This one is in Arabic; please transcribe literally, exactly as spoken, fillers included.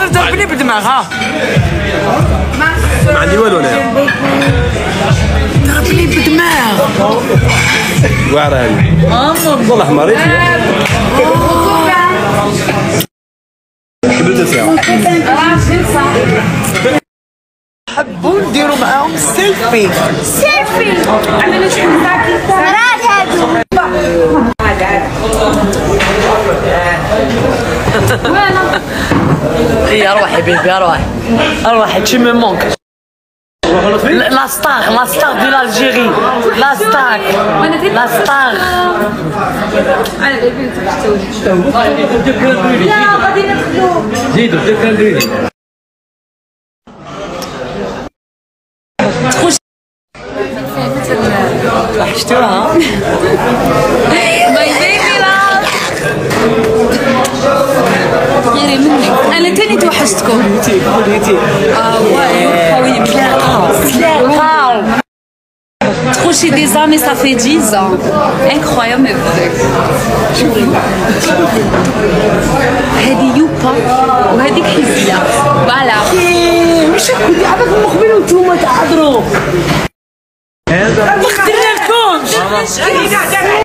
ضربني بدماغ ها. ما عندي والو انايا. ضربني بدماغ. واعره هذه. والله حماريتي. كبرت ساعه. حبوا نديروا معاهم سيلفي. سيلفي عندنا شكون باكي راه هادو يا روحي بيبي روحي روحي تشي مي مونك. لا ستار لا ستار ديال الجيري لا ستار لا ستار. انا بيبي لا غادي ندخلو زيدوا دكان دريدي. وحشتوها باي بيبي لا غيري مني انا تاني توحشتكم. اه ouais oui clairement trop chez des amis ça fait dix ans incroyable mais vrai. هذه يوبا وهذيك حزية فوالا مش كنت عباك مقبل وانتوما تعذروا. ما خدمناكمش.